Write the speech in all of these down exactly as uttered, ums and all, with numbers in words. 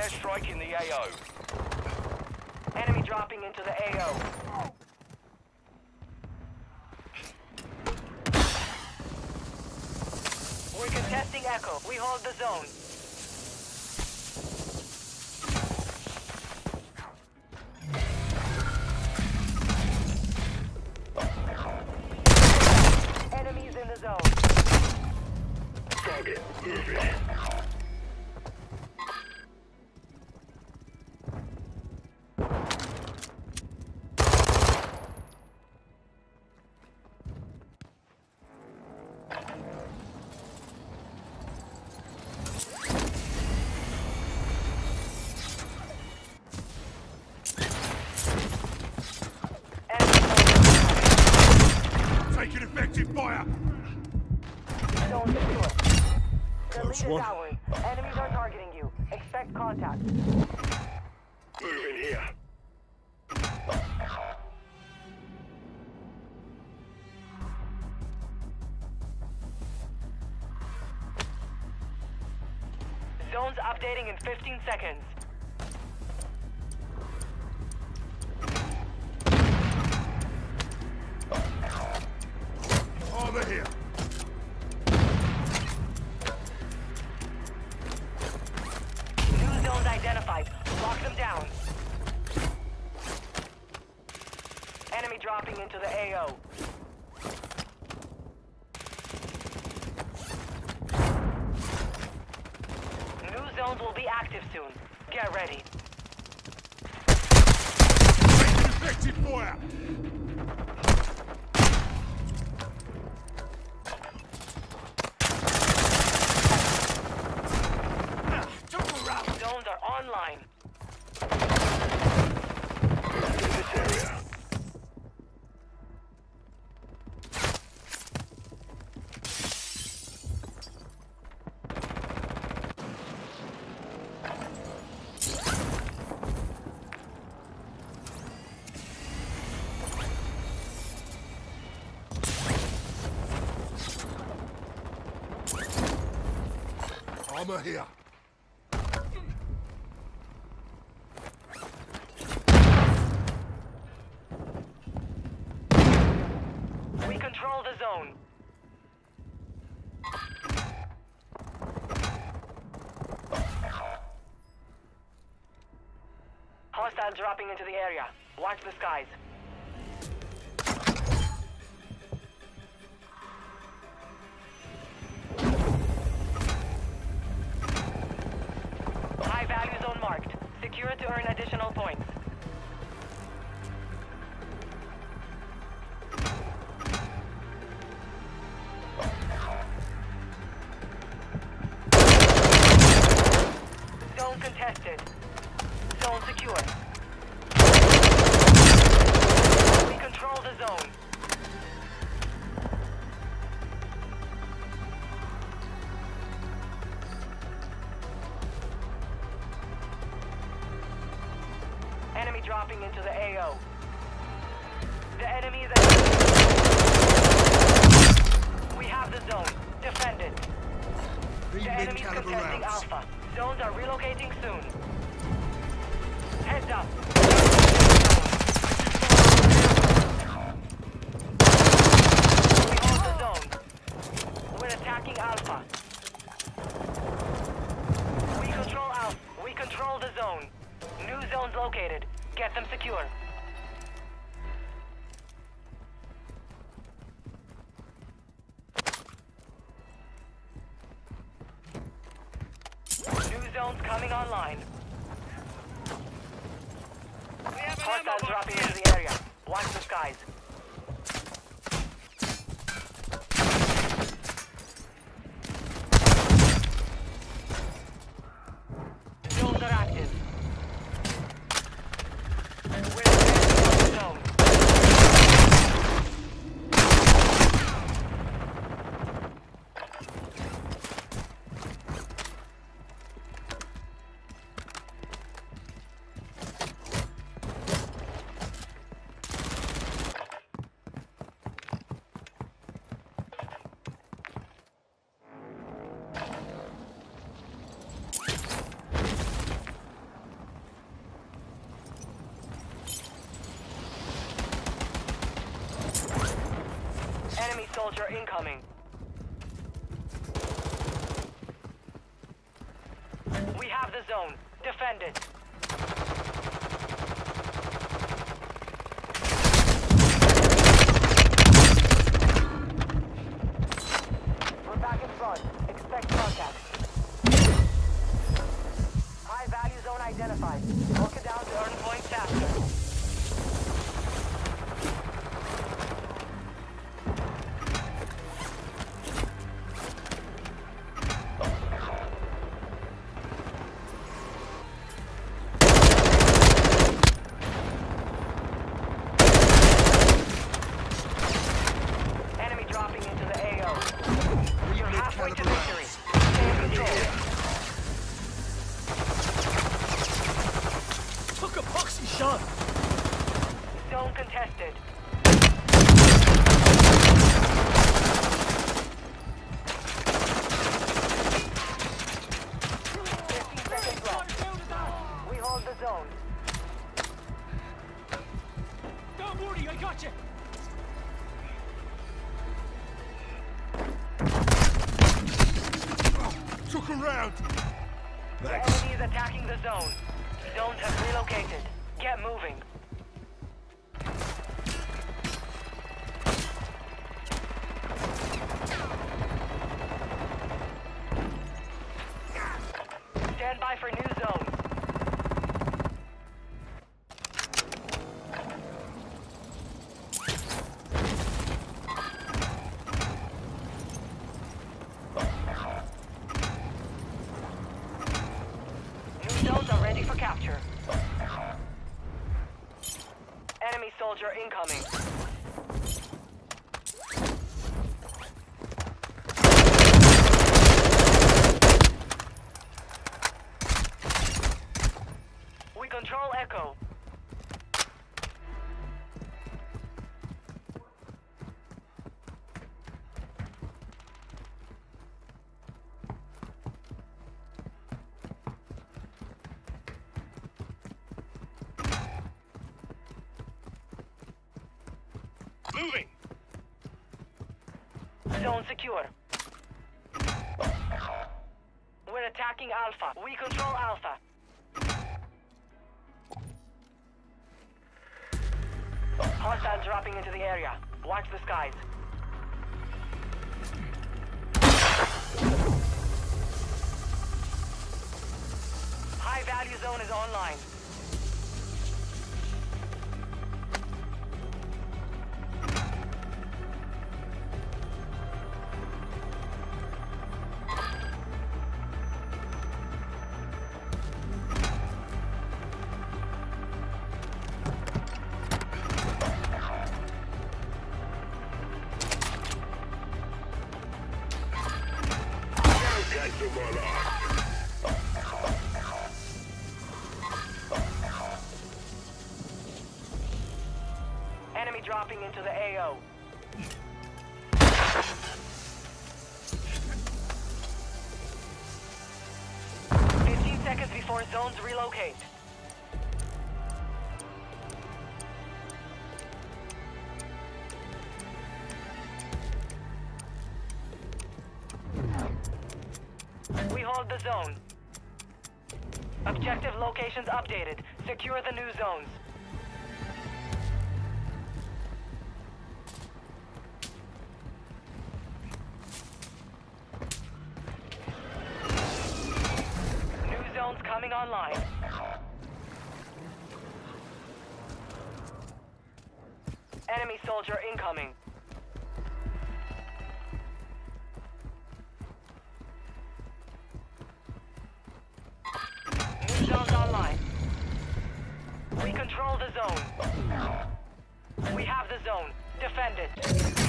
airstrike in the A O. Enemy dropping into the A O. We're contesting Echo. We hold the zone. Enemies in the zone. Target moving. Taking effective fire. Zone secure. The lead is one. ours. Enemies are targeting you. Expect contact. Moving here. Zone's updating in fifteen seconds. Over here. New zones identified. Lock them down. Enemy dropping into the A O. New zones will be active soon. Get ready. Taking effective fire. Zones are online. In this area. Armor here. We control the zone. Hostile dropping into the area. Watch the skies. High value zone marked. Secure it to earn additional points. Zone contested. Zone secure. We control the zone. Enemy dropping into the A O. The enemy is... We have the zone. Defend it. Need The enemy's mid-caliber contesting rounds. Alpha. Zones are relocating soon. Heads up. We hold the zone. We're attacking Alpha. We control Alpha. We control the zone. New zones located. Get them secure. New zones coming online. Hostiles dropping into the area. Watch the skies. Zones are active. We're defending the zone. soldier incoming. We have the zone. Defend it. We're back in front. Expect contact. High value zone identified. Lock it down to earn points faster. Zone contested. Fifteen seconds left. We hold the zone. Don't worry, I got you. Took a round. The Thanks. enemy is attacking the zone. Zones have relocated. Get moving. Stand by for new zone. New zones are ready for capture. Enemy soldier incoming. We control Echo. Moving. Zone secure. We're attacking Alpha. We control Alpha. Hostile dropping into the area. Watch the skies. High value zone is online. Enemy dropping into the A O. Fifteen seconds before zones relocate. We hold the zone. Objective locations updated. Secure the new zones. New zones coming online. Enemy soldier incoming. New zones online. We control the zone. We have the zone. Defend it.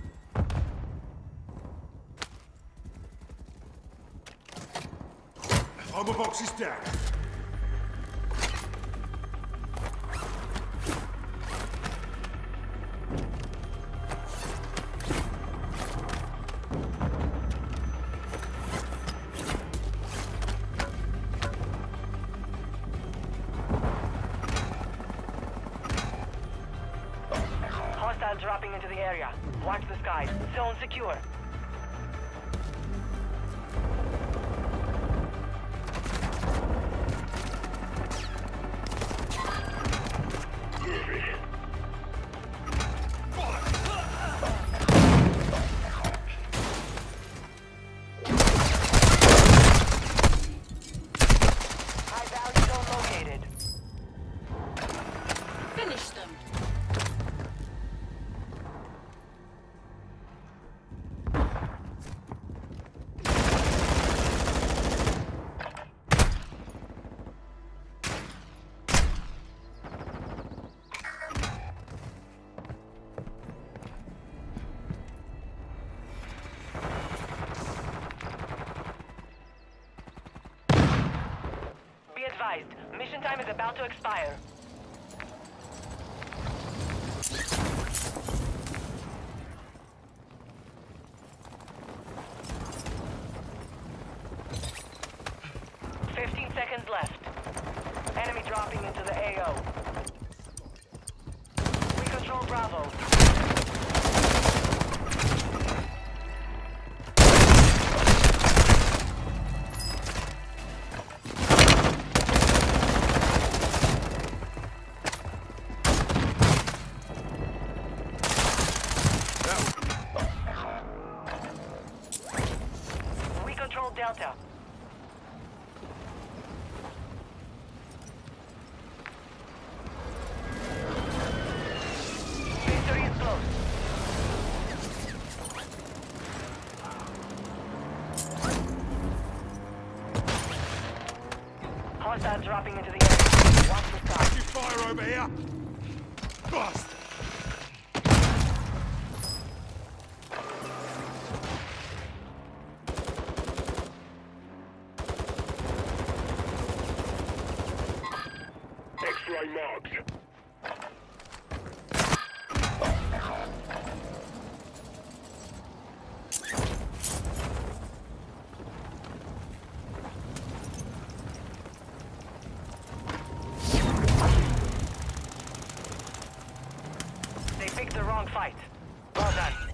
Armor box is down. Hostile dropping into the area. Watch the skies. Zone secure. High value zone located. Finish them. Be advised, mission time is about to expire. Fifteen seconds left. Enemy dropping into the A O. We control Bravo. We control Delta. Victory is close. Hostile dropping into the area. Watch the sky. You fire over here! Bust! X-ray marked. They picked the wrong fight. Well done.